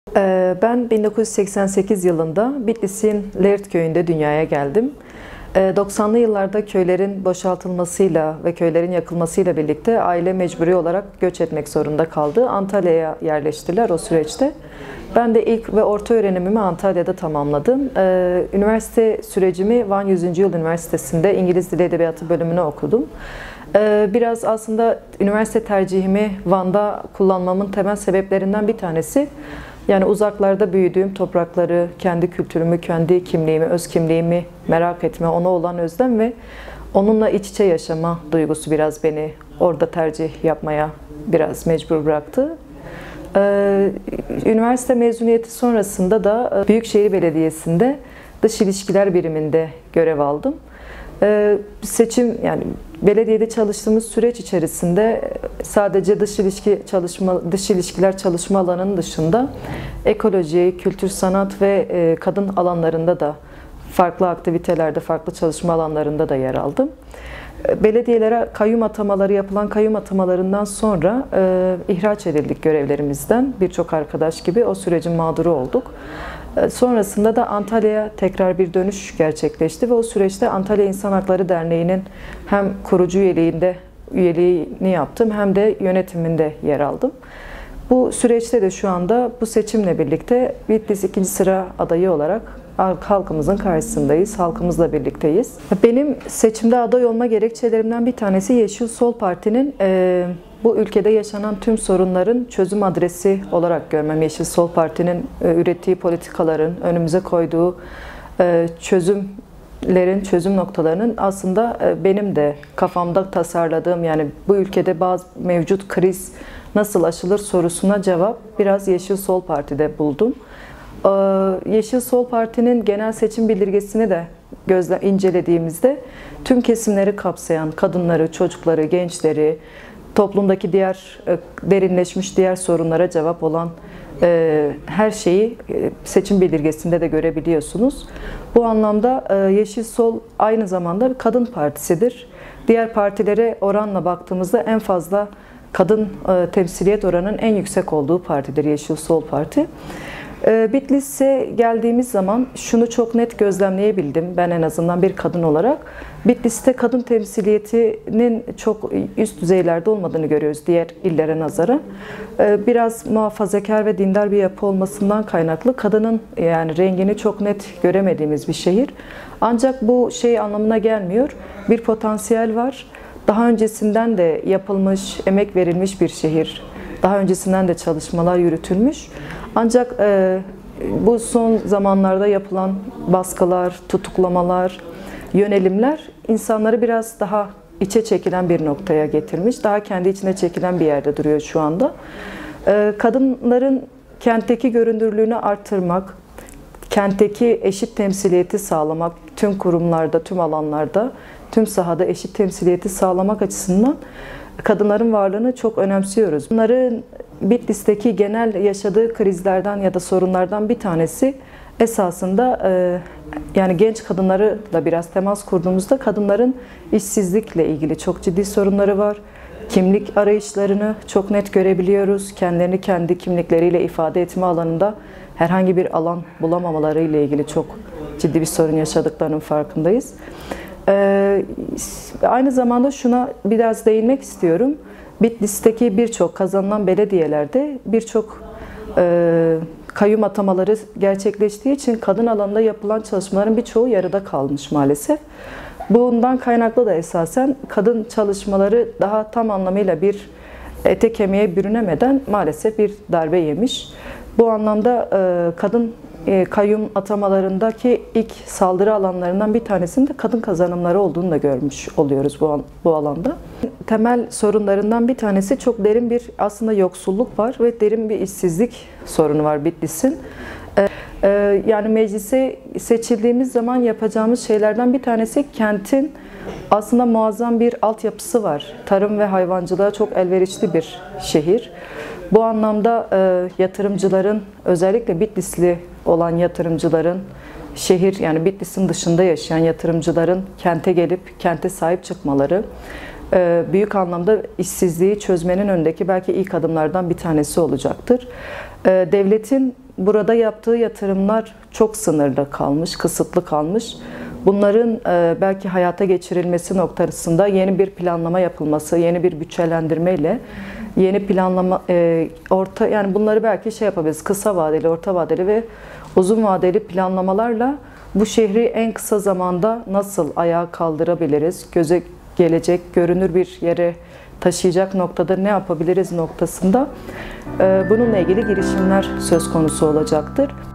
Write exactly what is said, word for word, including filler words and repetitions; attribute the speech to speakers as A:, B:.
A: Ee, Ben bin dokuz yüz seksen sekiz yılında Bitlis'in Lert köyünde dünyaya geldim. Ee, doksanlı yıllarda köylerin boşaltılmasıyla ve köylerin yakılmasıyla birlikte aile mecburi olarak göç etmek zorunda kaldı. Antalya'ya yerleştiler o süreçte. Ben de ilk ve orta öğrenimimi Antalya'da tamamladım. Ee, Üniversite sürecimi Van yüzüncü. Yıl Üniversitesi'nde İngiliz Dili Edebiyatı bölümünü okudum. Ee, Biraz aslında üniversite tercihimi Van'da kullanmamın temel sebeplerinden bir tanesi, yani uzaklarda büyüdüğüm toprakları, kendi kültürümü, kendi kimliğimi, öz kimliğimi merak etme, ona olan özlem ve onunla iç içe yaşama duygusu biraz beni orada tercih yapmaya biraz mecbur bıraktı. Ee, Üniversite mezuniyeti sonrasında da Büyükşehir Belediyesi'nde dış ilişkiler biriminde görev aldım. Ee, Seçim, yani belediyede çalıştığımız süreç içerisinde sadece dış ilişki çalışma, dış ilişkiler çalışma alanının dışında ekoloji, kültür, sanat ve e, kadın alanlarında da farklı aktivitelerde, farklı çalışma alanlarında da yer aldım. Belediyelere kayyum atamaları yapılan kayyum atamalarından sonra e, ihraç edildik görevlerimizden. Birçok arkadaş gibi o sürecin mağduru olduk. E, sonrasında da Antalya'ya tekrar bir dönüş gerçekleşti ve o süreçte Antalya İnsan Hakları Derneği'nin hem kurucu üyeliğinde üyeliğini yaptım hem de yönetiminde yer aldım. Bu süreçte de şu anda bu seçimle birlikte Bitlis ikinci sıra adayı olarak halkımızın karşısındayız, halkımızla birlikteyiz. Benim seçimde aday olma gerekçelerimden bir tanesi Yeşil Sol Parti'nin e, bu ülkede yaşanan tüm sorunların çözüm adresi olarak görmem. Yeşil Sol Parti'nin e, ürettiği politikaların, önümüze koyduğu e, çözümlerin, çözüm noktalarının aslında e, benim de kafamda tasarladığım, yani bu ülkede bazı mevcut kriz nasıl aşılır sorusuna cevap biraz Yeşil Sol Parti'de buldum. Yeşil Sol Parti'nin genel seçim bildirgesini de gözle incelediğimizde tüm kesimleri kapsayan, kadınları, çocukları, gençleri, toplumdaki diğer derinleşmiş diğer sorunlara cevap olan her şeyi seçim bildirgesinde de görebiliyorsunuz. Bu anlamda Yeşil Sol aynı zamanda bir kadın partisidir. Diğer partilere oranla baktığımızda en fazla kadın temsiliyet oranının en yüksek olduğu partidir Yeşil Sol Parti. Bitlis'e geldiğimiz zaman şunu çok net gözlemleyebildim, ben en azından bir kadın olarak. Bitlis'te kadın temsiliyetinin çok üst düzeylerde olmadığını görüyoruz diğer illere nazaran. Biraz muhafazakar ve dindar bir yapı olmasından kaynaklı kadının yani rengini çok net göremediğimiz bir şehir. Ancak bu şey anlamına gelmiyor. Bir potansiyel var. Daha öncesinden de yapılmış, emek verilmiş bir şehir. Daha öncesinden de çalışmalar yürütülmüş. Ancak e, bu son zamanlarda yapılan baskılar, tutuklamalar, yönelimler insanları biraz daha içe çekilen bir noktaya getirmiş. Daha kendi içine çekilen bir yerde duruyor şu anda. E, kadınların kentteki görünürlüğünü artırmak, kentteki eşit temsiliyeti sağlamak, tüm kurumlarda, tüm alanlarda, tüm sahada eşit temsiliyeti sağlamak açısından kadınların varlığını çok önemsiyoruz. Bunların Bitlis'teki genel yaşadığı krizlerden ya da sorunlardan bir tanesi esasında e, yani genç kadınlarla biraz temas kurduğumuzda kadınların işsizlikle ilgili çok ciddi sorunları var. Kimlik arayışlarını çok net görebiliyoruz. Kendilerini kendi kimlikleriyle ifade etme alanında herhangi bir alan bulamamaları ile ilgili çok ciddi bir sorun yaşadıklarının farkındayız. Ee, aynı zamanda şuna biraz değinmek istiyorum. Bitlis'teki birçok kazanılan belediyelerde birçok e, kayyum atamaları gerçekleştiği için kadın alanında yapılan çalışmaların birçoğu yarıda kalmış maalesef. Bundan kaynaklı da esasen kadın çalışmaları daha tam anlamıyla bir ete kemiğe bürünemeden maalesef bir darbe yemiş. Bu anlamda e, kadın e, kayyum atamalarındaki ilk saldırı alanlarından bir tanesinin de kadın kazanımları olduğunu da görmüş oluyoruz bu, bu alanda. Temel sorunlarından bir tanesi çok derin bir aslında yoksulluk var ve derin bir işsizlik sorunu var Bitlis'in. E, e, yani meclise seçildiğimiz zaman yapacağımız şeylerden bir tanesi kentin aslında muazzam bir altyapısı var. Tarım ve hayvancılığa çok elverişli bir şehir. Bu anlamda e, yatırımcıların, özellikle Bitlisli olan yatırımcıların, şehir yani Bitlis'in dışında yaşayan yatırımcıların kente gelip kente sahip çıkmaları e, büyük anlamda işsizliği çözmenin önündeki belki ilk adımlardan bir tanesi olacaktır. E, devletin burada yaptığı yatırımlar çok sınırlı kalmış, kısıtlı kalmış. Bunların e, belki hayata geçirilmesi noktasında yeni bir planlama yapılması, yeni bir bütçelendirmeyle, yeni planlama, e, orta yani bunları belki şey yapabiliriz, kısa vadeli, orta vadeli ve uzun vadeli planlamalarla bu şehri en kısa zamanda nasıl ayağa kaldırabiliriz, göze gelecek, görünür bir yere taşıyacak noktada ne yapabiliriz noktasında e, bununla ilgili girişimler söz konusu olacaktır.